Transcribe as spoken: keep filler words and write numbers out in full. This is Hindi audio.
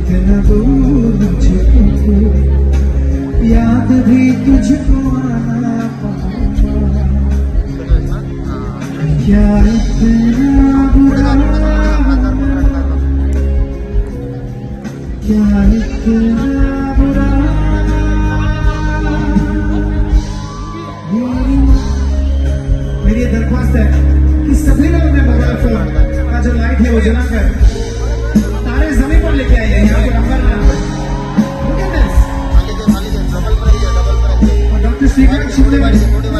इतना दूर मुझे तुमको याद भी तुझको आना पड़ा। क्या इतना बुरा, क्या इतना बुरा। मेरी दरख्वास्त है कि सभी लोग अपने मोबाइल फोन का जो लाइट है वो जलाकर तारे जमीन पर लेके आइए। यहाँ पे नंबर और डॉक्टर श्रीकांत शिंदे